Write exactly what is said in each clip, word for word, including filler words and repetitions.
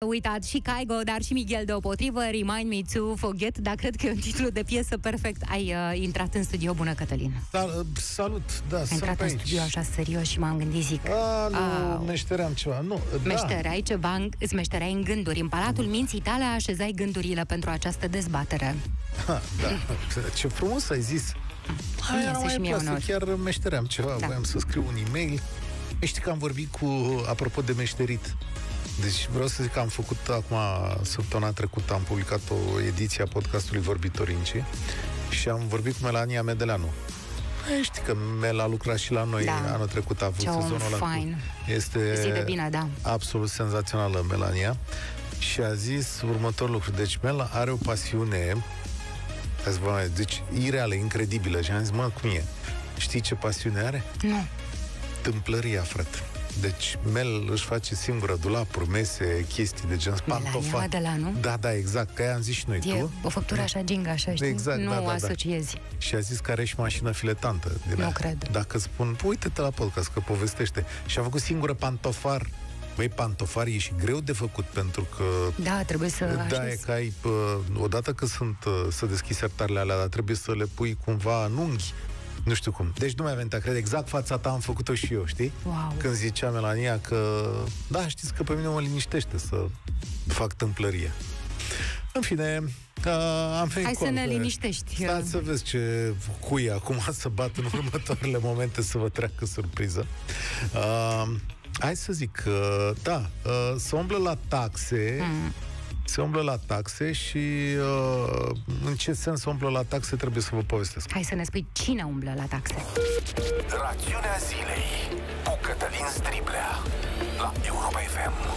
uitat și Caigo, dar și Miguel deopotrivă, Remind Me to Forget, dar cred că e un titlu de piesă perfect. Ai uh, intrat în studio, bună Cătălin. Da, salut, da, Ai sunt intrat pe în aici. studio așa serios și m-am gândit, zic... A, nu, Au. meșteream ceva, nu, Meșterai ceva, în- îți meșterai în gânduri. În Palatul Minții tale așezai gândurile pentru această dezbatere. da. Ha, da, ce frumos ai zis. Îmi Aia iese mai și mie place, unor. chiar meșteream ceva, Da. voiam să scriu un e-mail. Știi că am vorbit cu, apropo de meșterit. Deci vreau să zic că am făcut acum, săptămâna trecută, am publicat o ediție a podcastului Vorbitorinci și am vorbit cu Melania Medeleanu. Păi, știi că Mel a lucrat și la noi, Da. anul trecut a avut Ce om sezonul ăla cu- fain. Este Zi de bine, da. absolut senzațională Melania. Și a zis următorul lucru. Deci Mel are o pasiune, a zis, bă, deci ireală, incredibilă. Și am zis, mă, cum e? Știi ce pasiune are? Nu. Tâmplăria, frate. Deci Mel își face singură dulapuri, mese, chestii de gen Melania pantofa. Medeleanu? Da, da, exact, că aia am zis și noi. E Tu? o făptură așa ginga, așa, știi? Exact, nu da, da, o da. asociezi. Și a zis că are și mașină filetantă din Nu aia. cred. Dacă spun, păi, uite-te la podcast, că povestește. Și a făcut singură pantofar. Băi, pantofar e și greu de făcut, pentru că Da, trebuie să da, e așezi. că ai, pă, odată că sunt uh, să deschizi sertarele alea, dar trebuie să le pui cumva în unghi. Nu știu cum. Deci nu mi-a venit a crede. Exact fața ta am făcut-o și eu, știi? Wow. Când zicea Melania că da, știți că pe mine mă liniștește să fac tâmplărie. În fine, uh, am venit Hai cu să ne alte- liniștești. Stați să vezi ce cui acum să bat în următoarele momente să vă treacă surpriză. Uh, hai să zic, uh, da, uh, se umblă la taxe, Mm. se umblă la taxe și uh, în ce sens se umblă la taxe trebuie să vă povestesc. Hai să ne spui cine umblă la taxe. Rațiunea zilei cu Cătălin Striblea la Europa F M.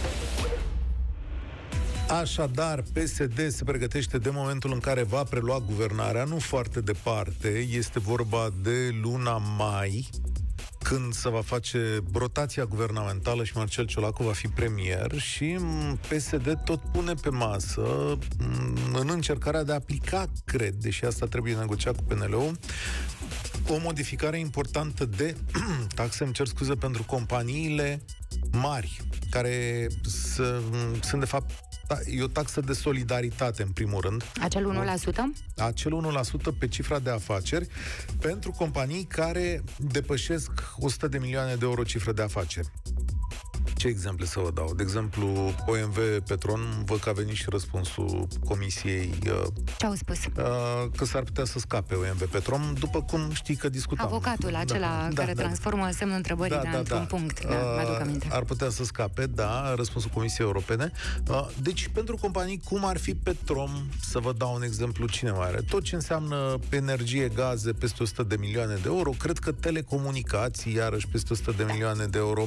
Așadar, P S D se pregătește de momentul în care va prelua guvernarea, nu foarte departe, este vorba de luna mai, când se va face rotația guvernamentală și Marcel Ciolacu va fi premier și P S D tot pune pe masă în încercarea de a aplica, cred, deși asta trebuie negociat cu P N L-ul, o modificare importantă de taxe, îmi cer scuze, pentru companiile mari, care să, sunt de fapt e o taxă de solidaritate, în primul rând. Acel unu la sută? Acel unu la sută pe cifra de afaceri pentru companii care depășesc o sută de milioane de euro cifră de afaceri. Ce exemple să vă dau? De exemplu, O M V Petron, văd că a venit și răspunsul comisiei uh, Ce au spus? uh, că s-ar putea să scape O M V Petron, după cum știi că discutam. Avocatul acela da, care da, transformă semnul întrebării da, da, da, într-un da. punct. Da, Uh, mi-aduc aminte. Ar putea să scape, da, răspunsul Comisiei Europene. Uh, deci, pentru companii cum ar fi Petrom, să vă dau un exemplu, cine mai are? Tot ce înseamnă energie, gaze, peste o sută de milioane de euro, cred că telecomunicații, iarăși, peste o sută de milioane de euro,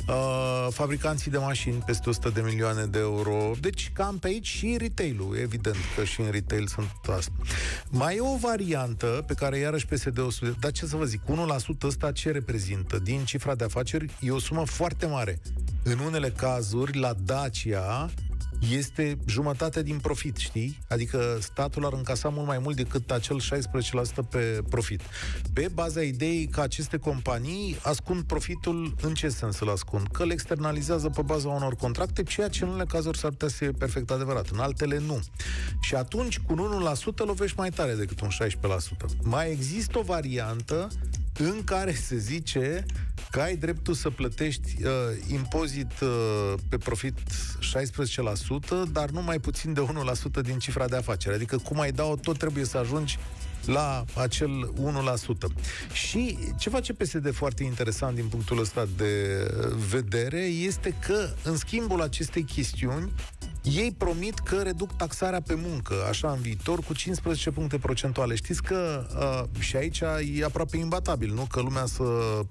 uh, fabricanții de mașini, peste o sută de milioane de euro, deci cam pe aici și retail-ul, evident că și în retail sunt asta. Mai e o variantă pe care iarăși P S D-ul, dar ce să vă zic, unu la sută ăsta ce reprezintă? Din cifra de afaceri e o sumă foarte mare. În unele cazuri, la Dacia este jumătate din profit, știi? Adică statul ar încasa mult mai mult decât acel șaisprezece la sută pe profit. Pe baza ideii că aceste companii ascund profitul, în ce sens îl ascund? Că îl externalizează pe baza unor contracte, ceea ce în unele cazuri s-ar putea să fie perfect adevărat, în altele nu. Și atunci, cu un unu la sută lovești mai tare decât un șaisprezece la sută. Mai există o variantă în care se zice că ai dreptul să plătești uh, impozit uh, pe profit șaisprezece la sută, dar nu mai puțin de unu la sută din cifra de afaceri. Adică cum ai da-o, tot trebuie să ajungi la acel unu la sută. Și ce face P S D foarte interesant din punctul ăsta de vedere este că, în schimbul acestei chestiuni, ei promit că reduc taxarea pe muncă, așa în viitor, cu cincisprezece puncte procentuale. Știți că uh, și aici e aproape imbatabil, nu? Că lumea să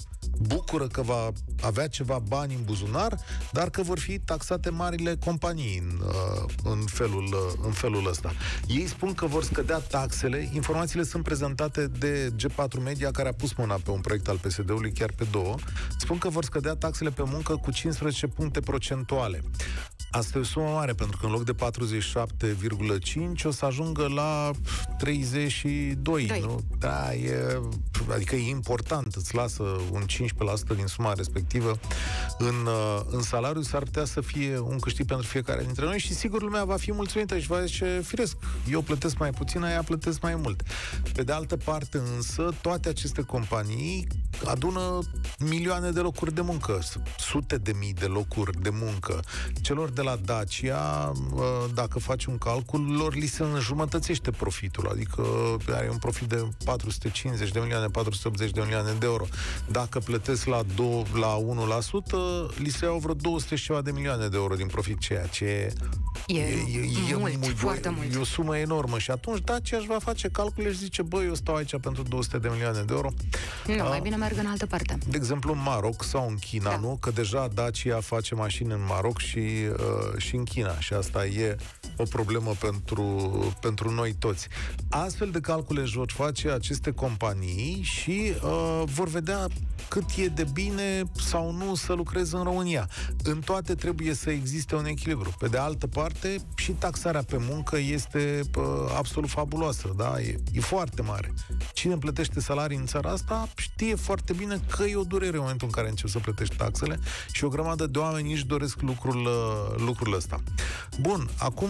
bucură că va avea ceva bani în buzunar, dar că vor fi taxate marile companii în, uh, în, felul, uh, în felul ăsta. Ei spun că vor scădea taxele. Informațiile sunt prezentate de G patru Media, care a pus mâna pe un proiect al P S D-ului, chiar pe două. Spun că vor scădea taxele pe muncă cu cincisprezece puncte procentuale. Asta e o sumă mare, pentru că în loc de patruzeci și șapte virgulă cinci o să ajungă la treizeci și doi, Doi. nu? Da, e, adică e important, îți lasă un cincisprezece la sută din suma respectivă în, în salariu, s-ar putea să fie un câștig pentru fiecare dintre noi și sigur lumea va fi mulțumită și va zice, firesc, eu plătesc mai puțin, aia plătesc mai mult. Pe de altă parte însă, toate aceste companii adună milioane de locuri de muncă, sute de mii de locuri de muncă. Celor de la Dacia, dacă faci un calcul, lor li se înjumătățește profitul, adică are un profit de patru sute cincizeci de milioane, patru sute optzeci de milioane de euro. Dacă plătesc la, doi, la unu la sută, li se iau vreo două sute și ceva de milioane de euro din profit, ceea ce e, e, e mult, mult, foarte e, mult. E o sumă enormă și atunci Dacia își va face calcule și zice, băi, eu stau aici pentru două sute de milioane de euro. Nu, mai bine merg în altă parte. De exemplu, în Maroc sau în China, da. Nu? Că deja Dacia face mașini în Maroc și, uh, și în China și asta e o problemă pentru, pentru noi toți. Astfel de calcule își vor face aceste companii și uh, vor vedea cât e de bine sau nu să lucreze în România. În toate trebuie să existe un echilibru. Pe de altă parte, și taxarea pe muncă este uh, absolut fabuloasă, da? E, e foarte mare. Cine plătește salarii în țara asta știe foarte bine că e o durere în momentul în care începi să plătești taxele și o grămadă de oameni își doresc lucrul, lucrul ăsta. Bun, acum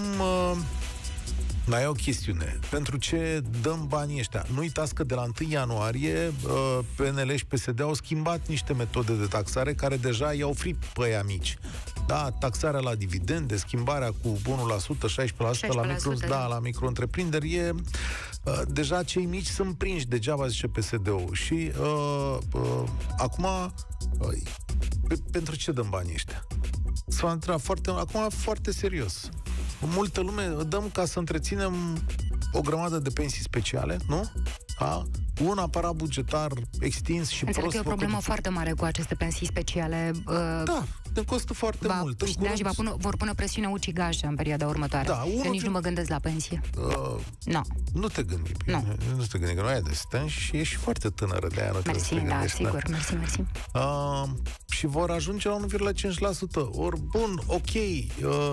mai e o chestiune. Pentru ce dăm banii ăștia? Nu uitați că de la întâi ianuarie P N L și P S D au schimbat niște metode de taxare care deja i-au oprit pe aia mici. Da, taxarea la dividende, schimbarea cu unu la sută, șaisprezece la sută la micro, da, la micro-întreprinderi, e, uh, deja cei mici sunt prinși, degeaba zice P S D-ul. Și uh, uh, acum, uh, pe, pentru ce dăm banii ăștia? S-a întrebat foarte, acum foarte serios. Multă lume dăm ca să întreținem o grămadă de pensii speciale, nu? Da? Un aparat bugetar extins și Înțeleg prost că e o problemă făcut. foarte mare cu aceste pensii speciale. Uh, da, te costă foarte va, mult. Și de aia va pune, vor pune presiune ucigașă în perioada următoare. Da, Eu nici din... nu mă gândesc la pensie. Uh, no. Nu te gândi. No. Nu te gândi, că nu ai de stân și ești foarte tânără de aia. Nu mersi, te da, sigur, da. mersi, mersi. Uh, și vor ajunge la unu virgulă cinci la sută. Ori, bun, ok. Uh,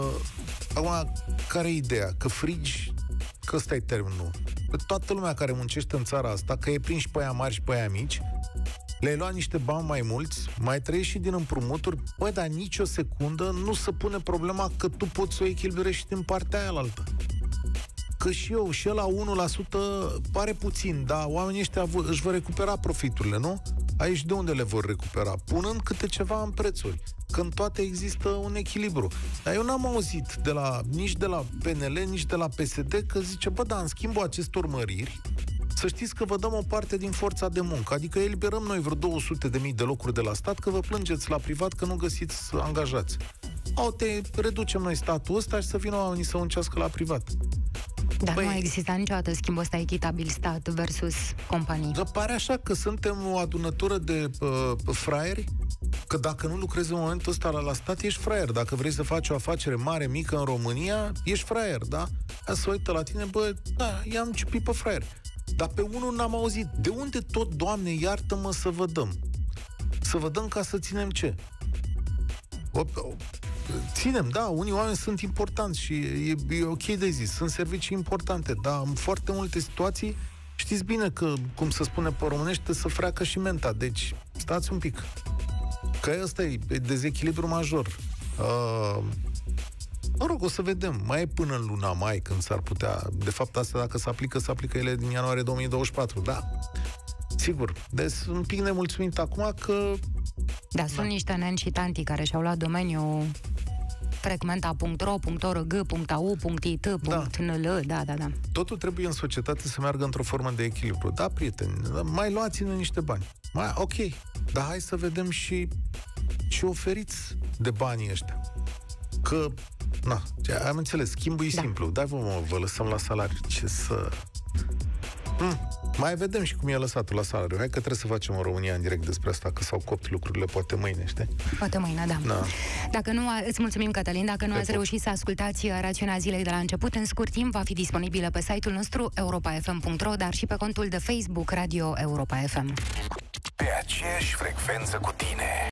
acum, care e ideea? Că frigi, că ăsta e termenul. Toată lumea care muncește în țara asta, că e prins și pe aia mari și pe aia mici, le-ai luat niște bani mai mulți, mai trăiești și din împrumuturi, băi, dar nici o secundă nu se pune problema că tu poți să o echilibrezi și din partea aia la altă. Că și eu, și ăla unu la sută pare puțin, dar oamenii ăștia v- își vor recupera profiturile, nu? Aici de unde le vor recupera? Punând câte ceva în prețuri. Că în toate există un echilibru. Dar eu n-am auzit de la, nici de la P N L, nici de la P S D că zice, bă, da, în schimbul acestor măriri, să știți că vă dăm o parte din forța de muncă. Adică eliberăm noi vreo două sute de mii de locuri de la stat, că vă plângeți la privat că nu găsiți angajați. Au, te reducem noi statul ăsta și să vină oamenii să muncească la privat. Dar Băi, nu a existat niciodată schimbul ăsta echitabil stat versus companii. Dar pare așa că suntem o adunătură de uh, fraieri, că dacă nu lucrezi în momentul ăsta la, la stat, ești fraier. Dacă vrei să faci o afacere mare, mică în România, ești fraier, da? Ea să uită la tine, bă, da, i-am ciupit pe fraier. Dar pe unul n-am auzit. De unde tot, Doamne, iartă-mă să vă dăm? Să vă dăm ca să ținem ce? O, o, ținem, da, unii oameni sunt importanți și e, e ok de zis, sunt servicii importante, dar în foarte multe situații știți bine că, cum se spune pe românește, să freacă și menta, deci stați un pic. Că ăsta e dezechilibru major. Uh, mă rog, o să vedem. Mai e până în luna mai când s-ar putea... De fapt, asta dacă se aplică, se aplică ele din ianuarie două mii douăzeci și patru, da. Sigur. Deci sunt un pic nemulțumit acum că... Da, sunt da. niște neni și tanti care și-au luat domeniul frecmenta punct ro, punct org, punct a u, punct i t, punct n l, da, da, da. Totul trebuie în societate să meargă într-o formă de echilibru. Da, prieteni, mai luați-ne niște bani. Mai, ok, dar hai să vedem și ce oferiți de banii ăștia. Că, na, am înțeles, schimbul e da. simplu. Dai vă, mă, vă lăsăm la salariu. Ce să... Hmm. Mai vedem și cum e lăsatul la salariu. Hai că trebuie să facem în România în direct despre asta, că s-au copt lucrurile, poate mâine, știi? Poate mâine, da. da. Dacă nu, îți mulțumim, Cătălin, dacă nu Pe ați pot. reușit să ascultați rațiunea zilei de la început, în scurt timp va fi disponibilă pe site-ul nostru europa f m punct ro, dar și pe contul de Facebook Radio Europa F M. Pe aceeași frecvență cu tine.